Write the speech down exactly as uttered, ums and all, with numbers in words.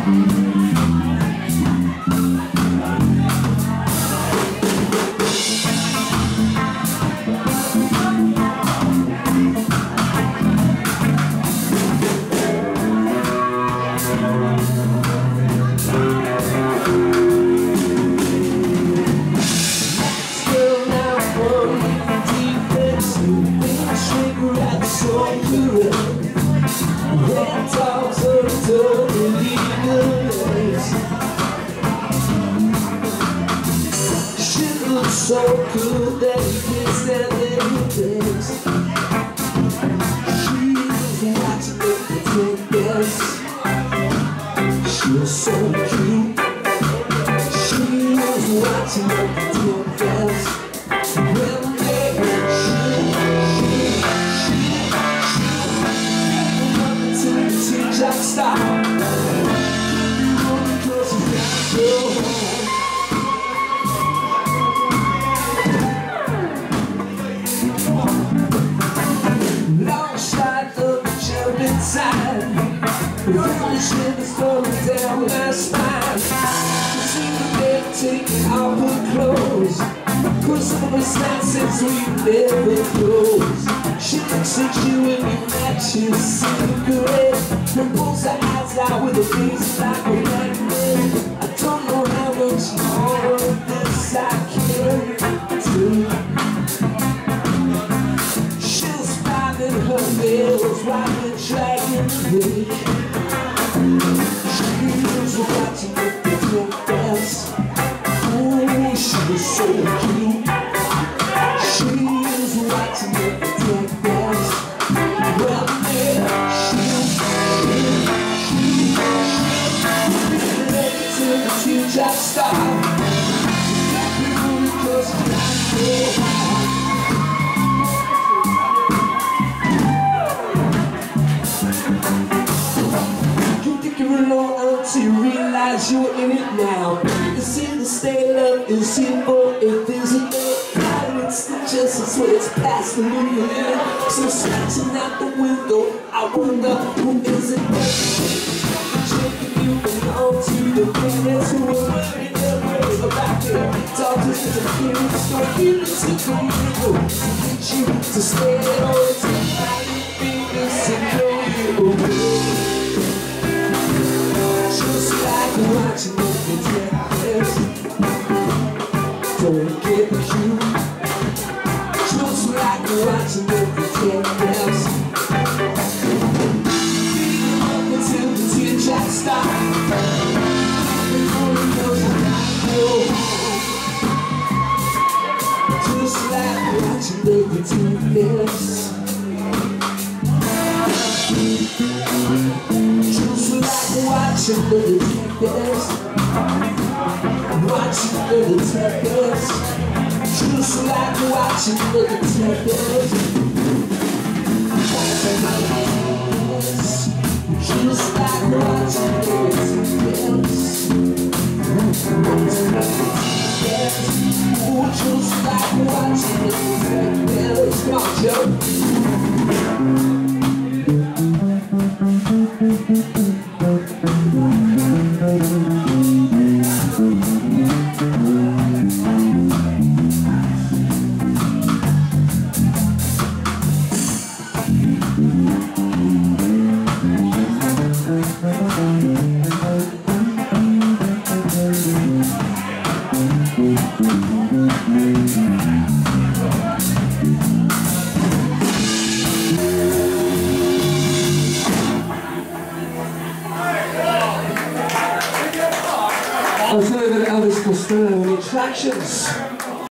So good that you can't stand anything. She's watching me take this. She's so cute. She's watching me take this. Well, maybe she, she, she, she, she, she, just stop. Because she's so really shivers going down my spine. You see the bed taking off her clothes, cause some of us nonsense we never close. She looks at you and you match your cigarette, and pulls her eyes out with a face like a magnet. I don't know how much more of this I can do. She'll smile in her nails while we're dragging the she's watching with the drunk dance. Oh, she's so cute. She's watching with the drunk dance. Well, yeah, she's, she's, she's, she's ready to the teardrop stop. Because she's not so high. Until you realize you're in it now. You see the state love is simple. If there's a no it's the justice when it's past the limit. So snatching out the window, I wonder who is it checking you belong to the parents who are worried their way about their daughters interference. So you need to go to get you to stay at all. It's like you fingers and know you away. Watching me take this. Don't get cute. Just like watching me take this. Beat up until the teardrops stop. Before it goes and I go home. Just like watching me take this. Just like watching me yes, watching the detectives. Just like watching the detectives. Just like watching the detectives. Oh, just like watching the detectives. Come on, Joe. I was a little bit of Elvis Costello in Attractions.